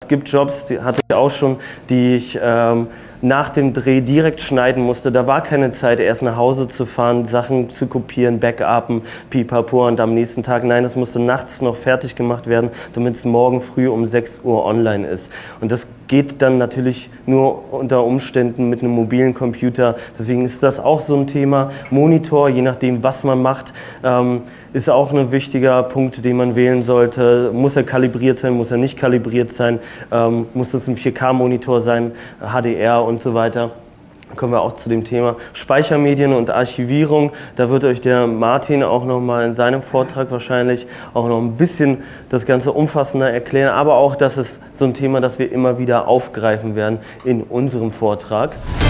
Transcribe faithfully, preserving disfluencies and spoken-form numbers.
Es gibt Jobs, die hatte ich auch schon, die ich ähm, nach dem Dreh direkt schneiden musste. Da war keine Zeit, erst nach Hause zu fahren, Sachen zu kopieren, backupen, pipapo und am nächsten Tag. Nein, das musste nachts noch fertig gemacht werden, damit es morgen früh um sechs Uhr online ist. Und das geht dann natürlich nur unter Umständen mit einem mobilen Computer. Deswegen ist das auch so ein Thema. Monitor, je nachdem, was man macht, ähm, ist auch ein wichtiger Punkt, den man wählen sollte. Muss er kalibriert sein, muss er nicht kalibriert sein, ähm, muss das ein vier K Monitor sein, H D R und so weiter. Dann kommen wir auch zu dem Thema Speichermedien und Archivierung. Da wird euch der Martin auch noch mal in seinem Vortrag wahrscheinlich auch noch ein bisschen das Ganze umfassender erklären. Aber auch das ist so ein Thema, das wir immer wieder aufgreifen werden in unserem Vortrag.